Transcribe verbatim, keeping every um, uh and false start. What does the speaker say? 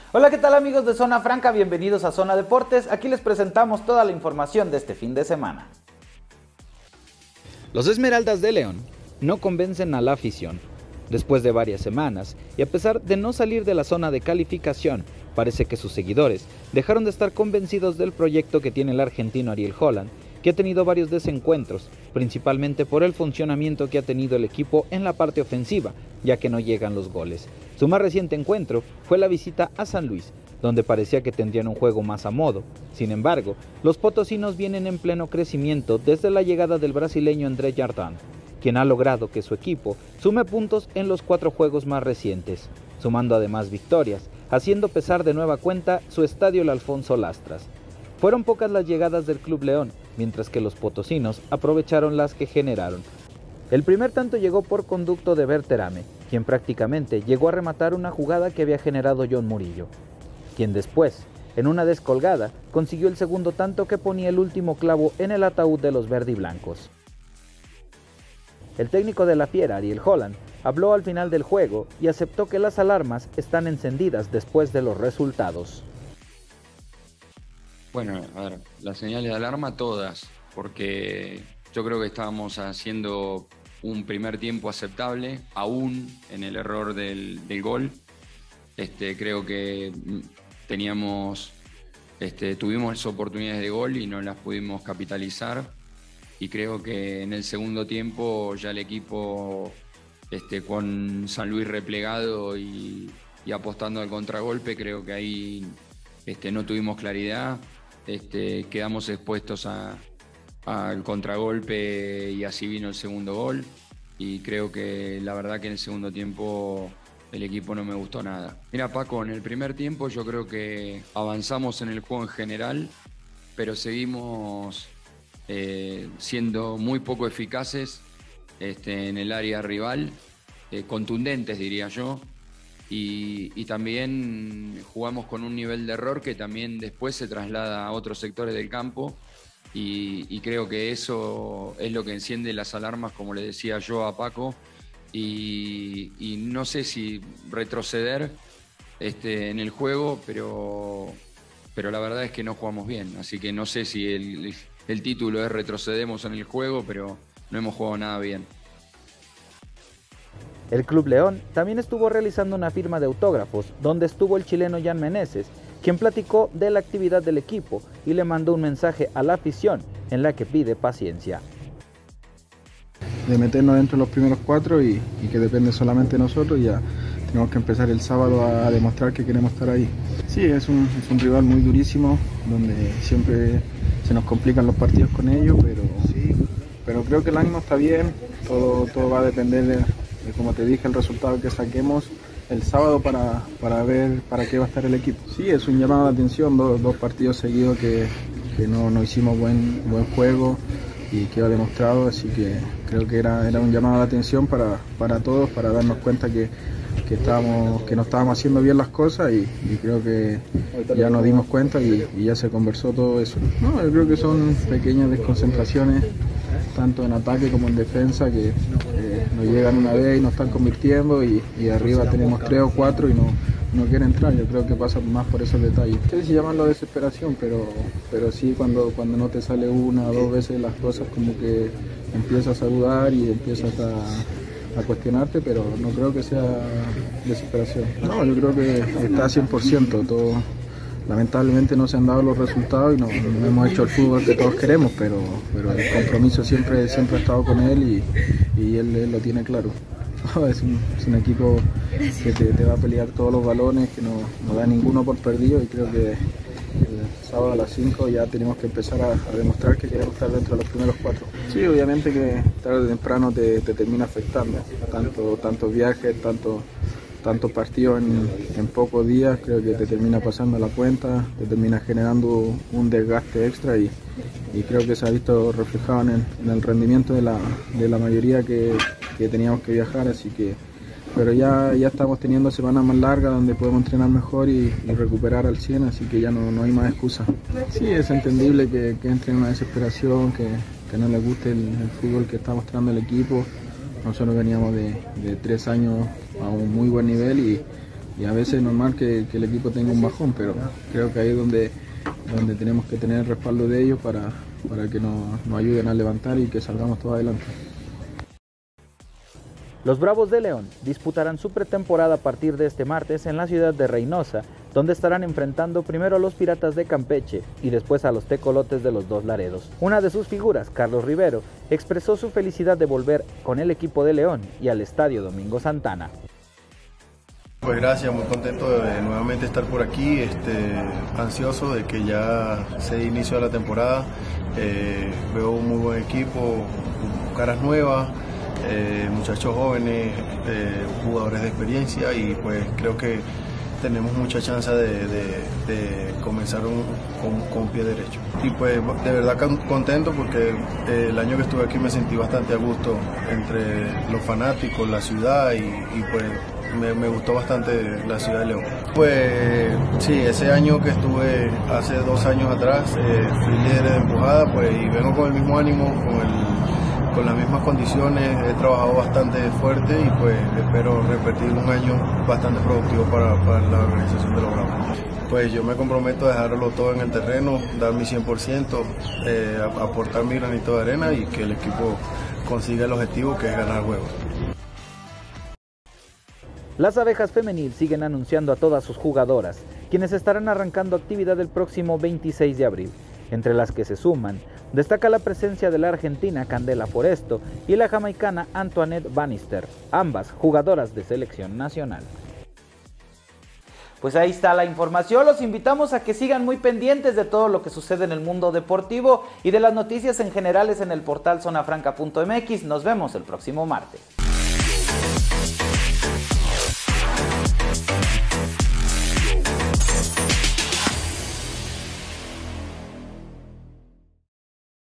Hola, ¿qué tal amigos de Zona Franca? Bienvenidos a Zona Deportes. Aquí les presentamos toda la información de este fin de semana. Los Esmeraldas de León no convencen a la afición. Después de varias semanas, y a pesar de no salir de la zona de calificación, parece que sus seguidores dejaron de estar convencidos del proyecto que tiene el argentino Ariel Holland, que ha tenido varios desencuentros, principalmente por el funcionamiento que ha tenido el equipo en la parte ofensiva, ya que no llegan los goles. Su más reciente encuentro fue la visita a San Luis, donde parecía que tendrían un juego más a modo. Sin embargo, los potosinos vienen en pleno crecimiento desde la llegada del brasileño André Jardin, quien ha logrado que su equipo sume puntos en los cuatro juegos más recientes, sumando además victorias, haciendo pesar de nueva cuenta su estadio el Alfonso Lastras. Fueron pocas las llegadas del Club León, mientras que los potosinos aprovecharon las que generaron. El primer tanto llegó por conducto de Berterame, quien prácticamente llegó a rematar una jugada que había generado John Murillo, quien después, en una descolgada, consiguió el segundo tanto que ponía el último clavo en el ataúd de los verdiblancos. El técnico de la Fiera, Ariel Holland, habló al final del juego y aceptó que las alarmas están encendidas después de los resultados. Bueno, a ver, las señales de alarma todas, porque yo creo que estábamos haciendo un primer tiempo aceptable, aún en el error del, del gol. Este, creo que teníamos, este, tuvimos oportunidades de gol y no las pudimos capitalizar. Y creo que en el segundo tiempo ya el equipo, este, con San Luis replegado y, y apostando al contragolpe, creo que ahí este, no tuvimos claridad. Este, quedamos expuestos a, al contragolpe y así vino el segundo gol. Y creo que la verdad que en el segundo tiempo el equipo no me gustó nada. Mira, Paco, en el primer tiempo yo creo que avanzamos en el juego en general, pero seguimos eh, siendo muy poco eficaces este, en el área rival, eh, contundentes diría yo. Y, y también jugamos con un nivel de error que también después se traslada a otros sectores del campo y, y creo que eso es lo que enciende las alarmas, como le decía yo a Paco, y, y no sé si retroceder este, en el juego, pero, pero la verdad es que no jugamos bien, así que no sé si el, el título es retrocedemos en el juego, pero no hemos jugado nada bien. El Club León también estuvo realizando una firma de autógrafos, donde estuvo el chileno Jan Meneses, quien platicó de la actividad del equipo y le mandó un mensaje a la afición en la que pide paciencia. De meternos dentro de los primeros cuatro y, y que depende solamente de nosotros, ya tenemos que empezar el sábado a, a demostrar que queremos estar ahí. Sí, es un, es un rival muy durísimo, donde siempre se nos complican los partidos con ellos, pero, sí, pero creo que el ánimo está bien, todo, todo va a depender de... Y como te dije, el resultado que saquemos el sábado para, para ver para qué va a estar el equipo. Sí, es un llamado de atención, dos, dos partidos seguidos que, que no, no hicimos buen, buen juego y quedó demostrado, así que creo que era, era un llamado de atención para, para todos, para darnos cuenta que, que, estábamos, que no estábamos haciendo bien las cosas y, y creo que ya nos dimos cuenta y, y ya se conversó todo eso. No, yo creo que son pequeñas desconcentraciones, tanto en ataque como en defensa, que eh, nos llegan una vez y nos están convirtiendo y, y arriba tenemos tres o cuatro y no, no quieren entrar. Yo creo que pasa más por esos detalles. No sé si llamarlo desesperación, pero, pero sí cuando, cuando no te sale una o dos veces las cosas, como que empiezas a dudar y empiezas a, a cuestionarte, pero no creo que sea desesperación. No, yo creo que está a cien por ciento todo. Lamentablemente no se han dado los resultados y no, no hemos hecho el fútbol que todos queremos, pero, pero el compromiso siempre, siempre ha estado con él y, y él, él lo tiene claro. Es un, es un equipo que te, te va a pelear todos los balones, que no, no da ninguno por perdido y creo que el sábado a las cinco ya tenemos que empezar a, a demostrar que queremos estar dentro de los primeros cuatro. Sí, obviamente que tarde o temprano te, te termina afectando, tanto, tantos viajes, tanto... tantos partidos en, en pocos días, creo que te termina pasando la cuenta, te termina generando un desgaste extra y, y creo que se ha visto reflejado en el, en el rendimiento de la, de la mayoría que, que teníamos que viajar, así que pero ya, ya estamos teniendo semanas más largas donde podemos entrenar mejor y, y recuperar al cien, así que ya no, no hay más excusa. Sí, es entendible que, que entre en una desesperación, que, que no les guste el, el fútbol que está mostrando el equipo. Nosotros veníamos de, de tres años a un muy buen nivel y, y a veces es normal que, que el equipo tenga un bajón, pero creo que ahí es donde, donde tenemos que tener el respaldo de ellos para, para que nos, nos ayuden a levantar y que salgamos todos adelante. Los Bravos de León disputarán su pretemporada a partir de este martes en la ciudad de Reynosa, donde estarán enfrentando primero a los Piratas de Campeche y después a los Tecolotes de los Dos Laredos. Una de sus figuras, Carlos Rivero, expresó su felicidad de volver con el equipo de León y al Estadio Domingo Santana. Pues gracias, muy contento de nuevamente estar por aquí, este, ansioso de que ya se inició la temporada. Eh, veo un muy buen equipo, caras nuevas, eh, muchachos jóvenes, eh, jugadores de experiencia, y pues creo que tenemos mucha chance de, de, de comenzar un, con, con pie derecho. Y pues de verdad contento porque el año que estuve aquí me sentí bastante a gusto entre los fanáticos, la ciudad, y, y pues me, me gustó bastante la ciudad de León. Pues sí, ese año que estuve hace dos años atrás, eh, fui líder de empujada, pues, y vengo con el mismo ánimo, con el con las mismas condiciones, he trabajado bastante fuerte y pues espero repetir un año bastante productivo para, para la organización de los Bravos. Pues yo me comprometo a dejarlo todo en el terreno, dar mi cien por ciento, eh, aportar mi granito de arena y que el equipo consiga el objetivo, que es ganar juegos. Las Abejas Femenil siguen anunciando a todas sus jugadoras, quienes estarán arrancando actividad el próximo veintiséis de abril. Entre las que se suman, destaca la presencia de la argentina Candela Foresto y la jamaicana Antoinette Bannister, ambas jugadoras de selección nacional. Pues ahí está la información, los invitamos a que sigan muy pendientes de todo lo que sucede en el mundo deportivo y de las noticias en generales en el portal zona franca punto m x. Nos vemos el próximo martes.